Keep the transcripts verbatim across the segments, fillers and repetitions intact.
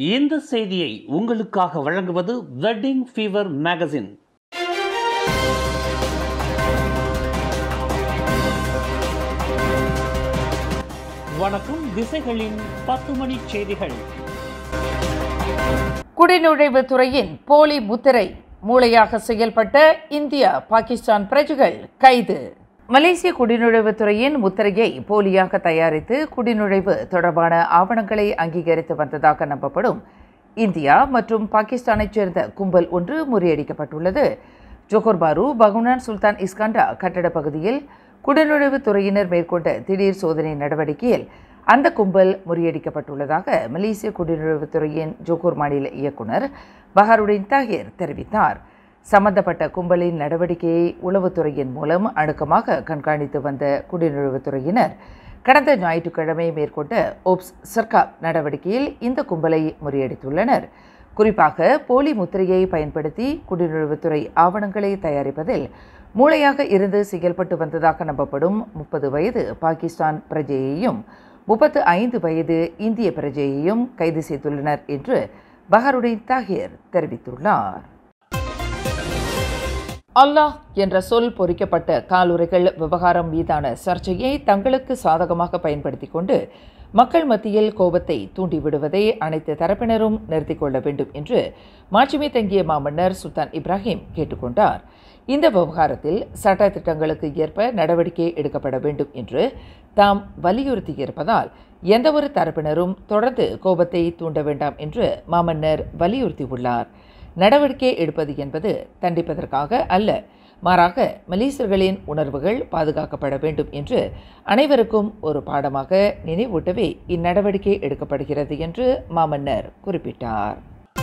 இந்த செய்தியை உங்களுக்காக வழங்குவது வெட்டிங் ஃபீவர் மேகசின். வணக்கம். திசைகளின் பத்து மணி செய்திகள். குடிநுழைவு துறையின் போலி முத்திரை மூளையாக செயல்பட்ட இந்தியா பாகிஸ்தான் பிரஜைகள் கைது. மலேசிய குடிநுழைவுத்துறையின் முத்திரையை போலியாக தயாரித்து குடிநுழைவு தொடர்பான ஆவணங்களை அங்கீகரித்து வந்ததாக நம்பப்படும் இந்தியா மற்றும் பாகிஸ்தானைச் சேர்ந்த கும்பல் ஒன்று முறியடிக்கப்பட்டுள்ளது. ஜோஹர் பாரு பகுனான் சுல்தான் இஸ்காண்டா கட்டட பகுதியில் குடிநுழைவுத்துறையினர் மேற்கொண்ட திடீர் சோதனை நடவடிக்கையில் அந்த கும்பல் முறியடிக்கப்பட்டுள்ளதாக மலேசிய குடிநுழைவுத்துறையின் ஜோஹர் மாநில இயக்குனர் பஹருடின் தாஹிர் தெரிவித்தார். சம்பந்தப்பட்ட கும்பலின் நடவடிக்கையை உளவுத்துறையின் மூலம் அணுக்கமாக கண்காணித்து வந்த குடிநுழைவுத்துறையினர் கடந்த ஞாயிற்றுக்கிழமை மேற்கொண்ட ஓப்ஸ் சர்காப் நடவடிக்கையில் இந்த கும்பலை முறியடித்துள்ளனர். குறிப்பாக போலி முத்திரையை பயன்படுத்தி குடிநுழைவுத்துறை ஆவணங்களை தயாரிப்பதில் மூளையாக இருந்து செயல்பட்டு வந்ததாக நம்பப்படும் முப்பது வயது பாகிஸ்தான் பிரஜையையும் முப்பத்து ஐந்து வயது இந்திய பிரஜையையும் கைது செய்துள்ளனர் என்று பஹருடின் தாஹிர் தெரிவித்துள்ளார். அல்லாஹ் என்ற சொல் பொறிக்கப்பட்ட காலுறைகள் விவகாரம் மீதான சர்ச்சையை தங்களுக்கு சாதகமாக பயன்படுத்தி கொண்டு மக்கள் மத்தியில் கோபத்தை தூண்டிவிடுவதை அனைத்து தரப்பினரும் நிறுத்திக் கொள்ள வேண்டும் என்று மாட்சிமை தங்கிய மாமன்னர் சுல்தான் இப்ராஹிம் கேட்டுக்கொண்டார். இந்த விவகாரத்தில் சட்ட திட்டங்களுக்கு ஏற்ப நடவடிக்கை எடுக்கப்பட வேண்டும் என்று தாம் வலியுறுத்தியிருப்பதால் எந்தவொரு தரப்பினரும் தொடர்ந்து கோபத்தை தூண்ட வேண்டாம் என்று மாமன்னர் வலியுறுத்தியுள்ளார். நடவடிக்கை எடுப்பது என்பது தண்டிப்பதற்காக அல்ல, மாறாக மலேசியர்களின் உணர்வுகள் பாதுகாக்கப்பட வேண்டும் என்று அனைவருக்கும் ஒரு பாடமாக நினைவூட்டவே இந்நடவடிக்கை எடுக்கப்படுகிறது என்று மாமன்னர் குறிப்பிட்டார்.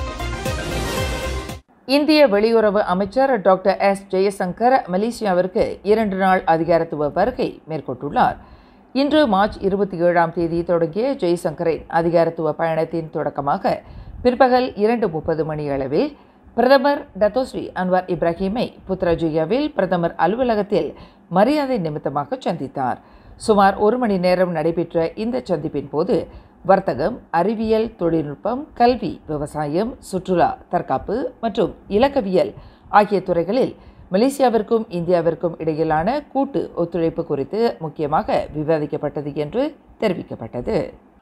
இந்திய வெளியுறவு அமைச்சர் டாக்டர் எஸ் ஜெயசங்கர் மலேசியாவிற்கு இரண்டு நாள் அதிகாரத்துவ வருகை மேற்கொண்டுள்ளார். இன்று மார்ச் இருபத்தி ஏழாம் தேதி தொடங்கிய ஜெய்சங்கரின் அதிகாரத்துவ பயணத்தின் தொடக்கமாக பிற்பகல் இரண்டு முப்பது மணி அளவில் பிரதமர் டத்தோஸ்ரீ அன்வார் இப்ராஹிமை புத்ராஜயாவில் பிரதமர் அலுவலகத்தில் மரியாதை நிமித்தமாக சந்தித்தார். சுமார் ஒரு மணி நேரம் நடைபெற்ற இந்த சந்திப்பின் போது வர்த்தகம், அறிவியல், தொழில்நுட்பம், கல்வி, விவசாயம், சுற்றுலா, தற்காப்பு மற்றும் இலக்கவியல் ஆகிய துறைகளில் மலேசியாவிற்கும் இந்தியாவிற்கும் இடையிலான கூட்டு ஒத்துழைப்பு குறித்து முக்கியமாக விவாதிக்கப்பட்டது என்று தெரிவிக்கப்பட்டது.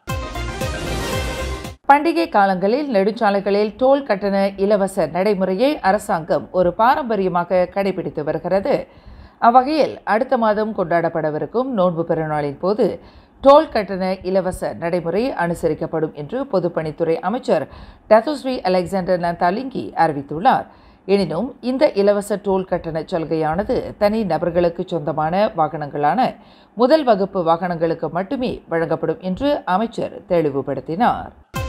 பண்டிகை காலங்களில் நெடுஞ்சாலைகளில் டோல் கட்டண இலவச நடைமுறையை அரசாங்கம் ஒரு பாரம்பரியமாக கடைபிடித்து வருகிறது. அவ்வகையில் அடுத்த மாதம் கொண்டாடப்படவிருக்கும் நோன்பு பெருநாளின் போது டோல் கட்டண இலவச நடைமுறை அனுசரிக்கப்படும் என்று பொதுப்பணித்துறை அமைச்சர் டத்தோஸ்ரீ அலெக்சாண்டர் நந்தாலிங்கி அறிவித்துள்ளார். எனினும் இந்த இலவச டோல் கட்டண சலுகையானது தனி நபர்களுக்கு சொந்தமான வாகனங்களான முதல் வகுப்பு வாகனங்களுக்கு மட்டுமே வழங்கப்படும் என்று அமைச்சர் தெளிவுபடுத்தினார்.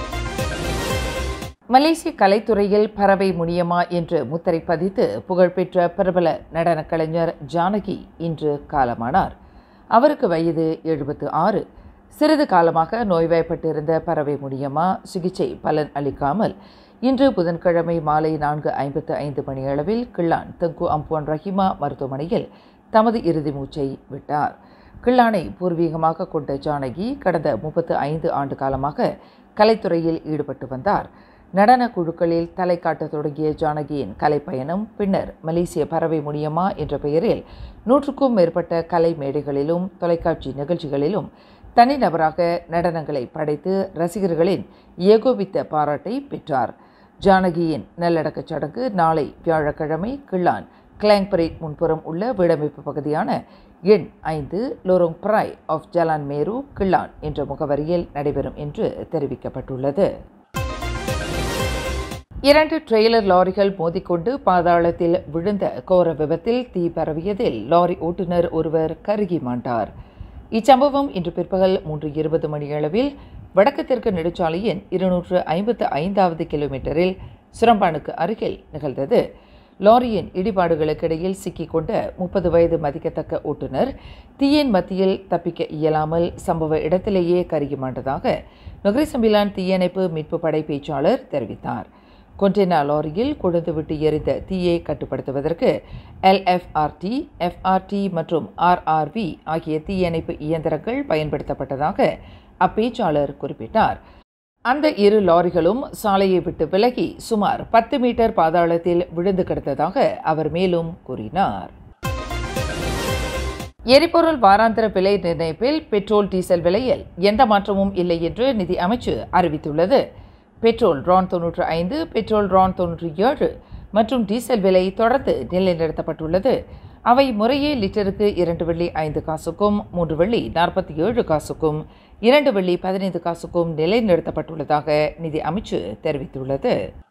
மலேசிய கலைத்துறையில் பறவை முனியம்மா என்று முத்திரை பதித்து புகழ்பெற்ற பிரபல நடன கலைஞர் ஜானகி இன்று காலமானார். அவருக்கு வயது எழுபத்து ஆறு. சிறிது காலமாக நோய்வாய்ப்பட்டிருந்த பறவை முனியம்மா சிகிச்சை பலன் அளிக்காமல் இன்று புதன்கிழமை மாலை நான்கு ஐம்பத்து ஐந்து மணியளவில் கிள்ளான் தங்கு அம்புவான் ரஹிமா மருத்துவமனையில் தமது இறுதி மூச்சை விட்டார். கிள்ளானை பூர்வீகமாக கொண்ட ஜானகி கடந்த முப்பத்து ஐந்து ஆண்டு காலமாக கலைத்துறையில் ஈடுபட்டு வந்தார். நடன குழுக்களில் தலை காட்டத் தொடங்கிய ஜானகியின் கலைப்பயணம் பின்னர் மலேசிய பறவை முனியம்மா என்ற பெயரில் நூற்றுக்கும் மேற்பட்ட கலை மேடைகளிலும் தொலைக்காட்சி நிகழ்ச்சிகளிலும் தனிநபராக நடனங்களை படைத்து ரசிகர்களின் ஏகோபித்த பாராட்டை பெற்றார். ஜானகியின் நல்லடக்கச் சடங்கு நாளை வியாழக்கிழமை கிள்ளான் கிளாங் பரேட் முன்புறம் உள்ள வீடமைப்பு பகுதியான எண் ஐந்து Lorong Pirai off Jalan Meru Klang என்ற முகவரியில் நடைபெறும் என்று தெரிவிக்கப்பட்டுள்ளது. இரண்டு ட்ரெய்லர் லாரிகள் மோதிக்கொண்டு பாதாளத்தில் விழுந்த கோர விபத்தில் தீ பரவியதில் லாரி ஓட்டுநர் ஒருவர் கருகி மாண்டார். இச்சம்பவம் இன்று பிற்பகல் மூன்று இருபது மணியளவில் வடக்கு தெற்கு நெடுஞ்சாலையின் இருநூற்று ஐம்பத்து ஐந்தாவது கிலோமீட்டரில் சுரம்பானுக்கு அருகில் நிகழ்ந்தது. லாரியின் இடிபாடுகளுக்கிடையில் சிக்கிக்கொண்ட முப்பது வயது மதிக்கத்தக்க ஓட்டுநர் தீயின் மத்தியில் தப்பிக்க இயலாமல் சம்பவ இடத்திலேயே கருகி மாண்டதாக நொகரி சம்பிலான் தீயணைப்பு மீட்பு படை பேச்சாளர் தெரிவித்தார். கொண்டேனா லாரியில் கொழுந்துவிட்டு எரிந்த தீயை கட்டுப்படுத்துவதற்கு எல்எஃப்ஆர்டி, எஃப்ஆர்டி மற்றும் ஆர்ஆர்வி ஆகிய தீயணைப்பு இயந்திரங்கள் பயன்படுத்தப்பட்டதாக அப்பேச்சாளர் குறிப்பிட்டார். அந்த இரு லாரிகளும் சாலையை விட்டு விலகி சுமார் பத்து மீட்டர் பாதாளத்தில் விழுந்து கிடந்ததாக அவர் மேலும் கூறினார். எரிபொருள் வாராந்திர விலை நிர்ணயிப்பில் பெட்ரோல் டீசல் விலையில் எந்த மாற்றமும் இல்லை என்று நிதி அமைச்சு அறிவித்துள்ளது. பெட்ரோல் ரான் தொன்னூற்று ஐந்து, பெட்ரோல் ரான் தொன்னூற்றி ஏழு மற்றும் டீசல் விலை தொடர்ந்து நிலைநிறுத்தப்பட்டுள்ளது. அவை முறையே லிட்டருக்கு இரண்டு வெள்ளி ஐந்து காசுக்கும் மூன்று வெள்ளி நாற்பத்தி ஏழு காசுக்கும் இரண்டு வெள்ளி பதினைந்து காசுக்கும் நிலைநிறுத்தப்பட்டுள்ளதாக நிதி அமைச்சு தெரிவித்துள்ளது.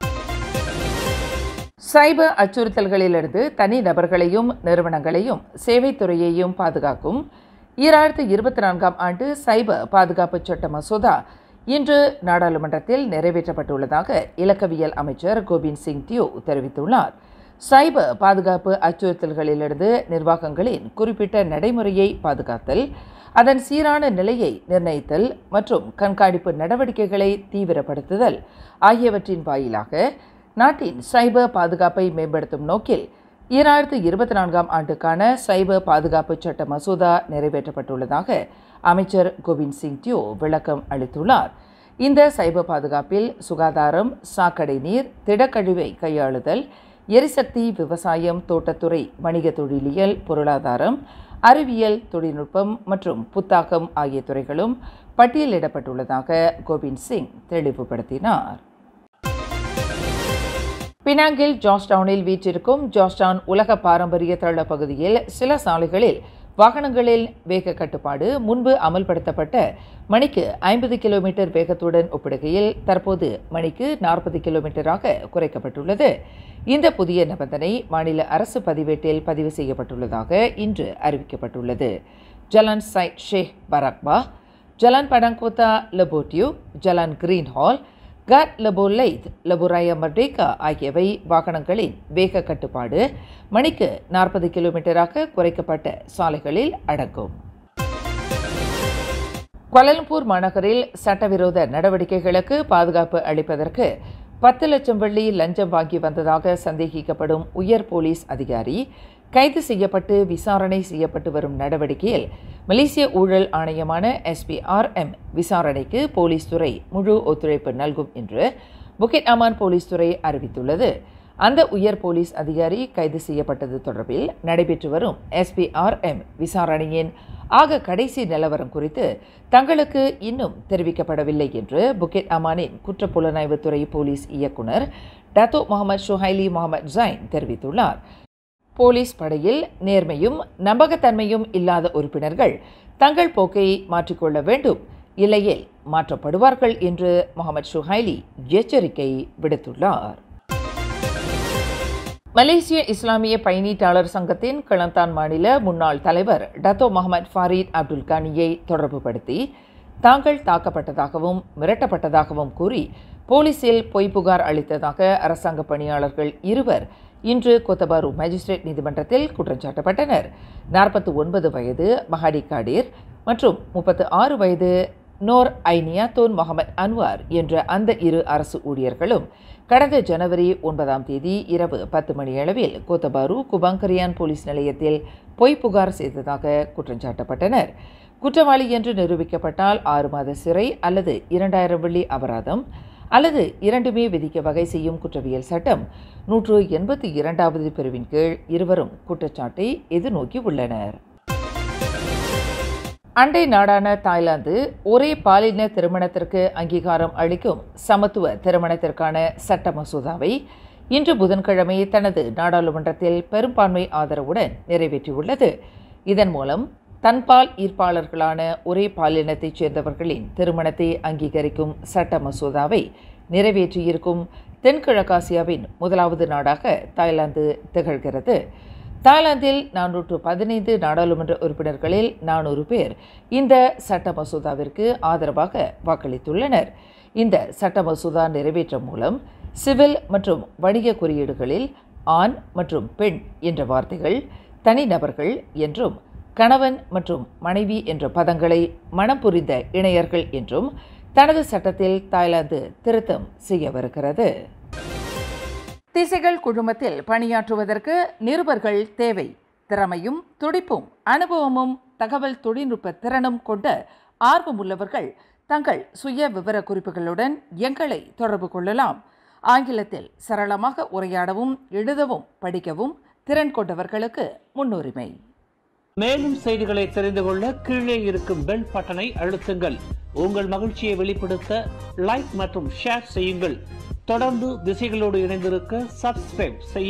சைபர் அச்சுறுத்தல்களிலிருந்து தனி நபர்களையும் நிறுவனங்களையும் சேவைத்துறையையும் பாதுகாக்கும் ஈராயிரத்து இருபத்தி நான்காம் ஆண்டு சைபர் பாதுகாப்பு சட்ட மசோதா இன்று நாடாளுமன்றத்தில் நிறைவேற்றப்பட்டுள்ளதாக இலக்கவியல் அமைச்சர் கோபிந்த் சிங் தியோ தெரிவித்துள்ளார். சைபர் பாதுகாப்பு அச்சுறுத்தல்களிலிருந்து நிர்வாகங்களின் குறிப்பிட்ட நடைமுறையை பாதுகாத்தல், அதன் சீரான நிலையை நிர்ணயித்தல் மற்றும் கண்காணிப்பு நடவடிக்கைகளை தீவிரப்படுத்துதல் ஆகியவற்றின் வாயிலாக நாட்டின் சைபர் பாதுகாப்பை மேம்படுத்தும் நோக்கில் ஈராயிரத்து இருபத்தி நான்காம் ஆண்டுக்கான சைபர் பாதுகாப்பு சட்ட மசோதா நிறைவேற்றப்பட்டுள்ளதாக அமைச்சர் கோபிந்த் சிங் தியோ விளக்கம் அளித்துள்ளார். இந்த சைபர் பாதுகாப்பில் சுகாதாரம், சாக்கடை நீர், திடக்கழிவை கையாளுதல், எரிசக்தி, விவசாயம், தோட்டத்துறை, வணிக தொழிலியல், பொருளாதாரம், அறிவியல், தொழில்நுட்பம் மற்றும் புத்தாக்கம் ஆகிய துறைகளும் பட்டியலிடப்பட்டுள்ளதாக கோபிந்த் சிங் தெளிவுபடுத்தினார். பினாங்கில் ஜார்ஜ்டவுனில் வீற்றிருக்கும் ஜார்ஜ்டவுன் உலக பாரம்பரிய தள பகுதியில் சில சாலைகளில் வாகனங்களில் வேக கட்டுப்பாடு முன்பு அமல்படுத்தப்பட்ட மணிக்கு ஐம்பது கிலோமீட்டர் வேகத்துடன் ஒப்பிடுகையில் தற்போது மணிக்கு நாற்பது கிலோமீட்டராக குறைக்கப்பட்டுள்ளது. இந்த புதிய நிபந்தனை மாநில அரசு பதிவேட்டில் பதிவு செய்யப்பட்டுள்ளதாக இன்று அறிவிக்கப்பட்டுள்ளது. Jalan Syed Sheikh Barakbah, Jalan Padang Kota லெபோட்டியூ, Jalan Green Hall, Gat Lebuh Light, Lebuhraya Merdeka ஆகியவை வாகனங்களின் வேக கட்டுப்பாடு மணிக்கு நாற்பது கிலோமீட்டராக குறைக்கப்பட்ட சாலைகளில் அடங்கும். கோலாலம்பூர் மாநகரில் சட்டவிரோத நடவடிக்கைகளுக்கு பாதுகாப்பு அளிப்பதற்கு பத்து லட்சம் வெள்ளி லஞ்சம் வாங்கி வந்ததாக சந்தேகிக்கப்படும் உயர் போலீஸ் அதிகாரி கைது செய்யப்பட்டு விசாரணை செய்யப்பட்டு வரும் நடவடிக்கையில் மலேசிய ஊழல் ஆணையமான எஸ் பி ஆர் எம் விசாரணைக்கு போலீஸ் துறை முழு ஒத்துழைப்பு நல்கும் என்று புக்கிட் அமான் போலீஸ் துறை அறிவித்துள்ளது. அந்த உயர் போலீஸ் அதிகாரி கைது செய்யப்பட்டது தொடர்பில் நடைபெற்று வரும் எஸ் பி ஆர் எம் விசாரணையின் ஆக கடைசி நிலவரம் குறித்து தங்களுக்கு இன்னும் தெரிவிக்கப்படவில்லை என்று புக்கிட் அமானின் குற்றப்புலனாய்வுத்துறை போலீஸ் இயக்குனர் Dato Mohamed Shuhaili Mohamed Zain தெரிவித்துள்ளார். போலீஸ் படையில் நேர்மையும் நம்பகத்தன்மையும் இல்லாத உறுப்பினர்கள் தங்கள் போக்கை மாற்றிக்கொள்ள வேண்டும், இல்லையே மாற்றப்படுவார்கள் என்று முகமது ஷுஹைலி எச்சரிக்கை விடுத்துள்ளார். மலேசிய இஸ்லாமிய பயணீட்டாளர் சங்கத்தின் கிளந்தான் மாநில முன்னாள் தலைவர் டத்தோ முகமது ஃபாரீத் அப்துல் கானியை தொடர்புபடுத்தி தாங்கள் தாக்கப்பட்டதாகவும் மிரட்டப்பட்டதாகவும் கூறி போலீசில் பொய் புகார் அளித்ததாக அரசாங்க பணியாளர்கள் இருவர் இன்று கொத்தபாரு மேஜிஸ்ட்ரேட் நீதிமன்றத்தில் குற்றம் சாட்டப்பட்டனர். நாற்பத்தி ஒன்பது வயது மஹடி காடீர் மற்றும் முப்பத்து ஆறு வயது நோர் ஐனியாத்தோன் முகமது அன்வார் என்ற அந்த இரு அரசு ஊழியர்களும் கடந்த ஜனவரி ஒன்பதாம் தேதி இரவு பத்து மணியளவில் கோத்தபாரு குபாங்கரியான் போலீஸ் நிலையத்தில் பொய் புகார் செய்ததாக குற்றம் சாட்டப்பட்டனர். குற்றவாளி என்று நிரூபிக்கப்பட்டால் ஆறு மாத சிறை அல்லது இரண்டாயிரம் வெள்ளி அபராதம் அல்லது இரண்டுமே விதிக்க வகை செய்யும் குற்றவியல் சட்டம் நூற்று எண்பத்தி இரண்டாவது பிரிவின் கீழ் இருவரும் குற்றச்சாட்டை எதிர்நோக்கி உள்ளனர். அண்டை நாடான தாய்லாந்து ஒரே பாலின திருமணத்திற்கு அங்கீகாரம் அளிக்கும் சமத்துவ திருமணத்திற்கான சட்ட மசோதாவை இன்று புதன்கிழமை தனது நாடாளுமன்றத்தில் பெரும்பான்மை ஆதரவுடன் நிறைவேற்றியுள்ளது. இதன் மூலம் தன்பால் ஈர்ப்பாளர்களான ஒரே பாலினத்தைச் சேர்ந்தவர்களின் திருமணத்தை அங்கீகரிக்கும் சட்ட மசோதாவை நிறைவேற்றியிருக்கும் தென்கிழக்காசியாவின் முதலாவது நாடாக தாய்லாந்து திகழ்கிறது. தாய்லாந்தில் நானூற்று பதினைந்து நாடாளுமன்ற உறுப்பினர்களில் நானூறு பேர் இந்த சட்ட மசோதாவிற்கு ஆதரவாக வாக்களித்துள்ளனர். இந்த சட்ட மசோதா நிறைவேற்றம் மூலம் சிவில் மற்றும் வணிக குறியீடுகளில் ஆண் மற்றும் பெண் என்ற வார்த்தைகள் தனிநபர்கள் என்றும் கணவன் மற்றும் மனைவி என்ற பதங்களை மனம் புரிந்த இணையர்கள் என்றும் தனது சட்டத்தில் தாய்லாந்து திருத்தம் செய்யவிருக்கிறது. திசைகள் குழுமத்தில் பணியாற்றுவதற்கு நிருபர்கள் தேவை. திறமையும் துடிப்பும் அனுபவமும் தகவல் தொழில்நுட்ப திறனும் கொண்ட ஆர்வமுள்ளவர்கள் தங்கள் சுய விவர குறிப்புகளுடன் எங்களை தொடர்பு கொள்ளலாம். ஆங்கிலத்தில் சரளமாக உரையாடவும் எழுதவும் படிக்கவும் திறன் கொண்டவர்களுக்கு முன்னுரிமை. மேலும் செய்திகளை தெரிந்து கொள்ள கீழே இருக்கும் பெல் பட்டனை அழுத்துங்கள். உங்கள் மகிழ்ச்சியை வெளிப்படுத்த லைக் மற்றும் ஷேர் செய்யுங்கள். தொடர்ந்து திசைகளோடு இணைந்திருக்க சப்ஸ்கிரைப் செய்ய